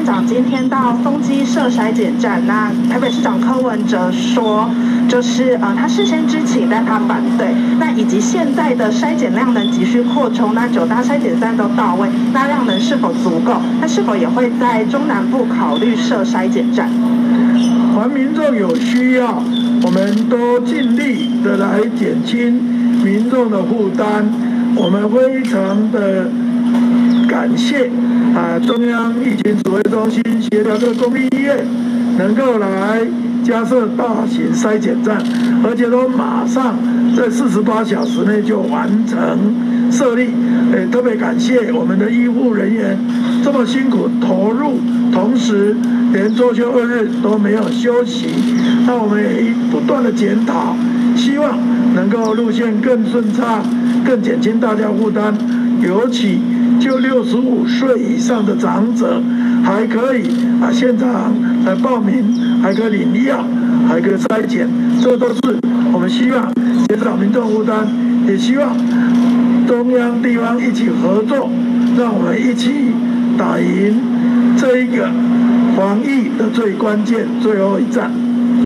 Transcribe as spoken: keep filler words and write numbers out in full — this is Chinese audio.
院长今天到松基社筛检站，那台北市长柯文哲说，就是呃他事先知情，但他反对。那以及现在的筛检量能急需扩充，那九大筛检站都到位，那量能是否足够？那是否也会在中南部考虑设筛检站？ 凡民众有需要，我们都尽力的来减轻民众的负担。我们非常的感谢啊，中央疫情指挥中心协调各公立医院能够来加设大型筛检站，而且都马上在四十八小时内就完成设立。也特别感谢我们的医护人员这么辛苦投入，同时连周休二日都没有休息。那我们也不断的检讨，希望能够路线更顺畅，更减轻大家负担。尤其就六十五岁以上的长者，还可以啊现场来报名，还可以领药，还可以筛检，这都是我们希望减少民众负担，也希望中央地方一起合作，让我们一起打赢这一个防疫的最关键最后一战。